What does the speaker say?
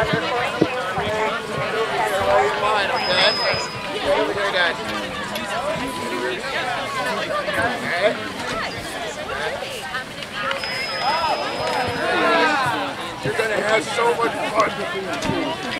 Fine, okay? Over here, guys. Okay. You're gonna have so much fun.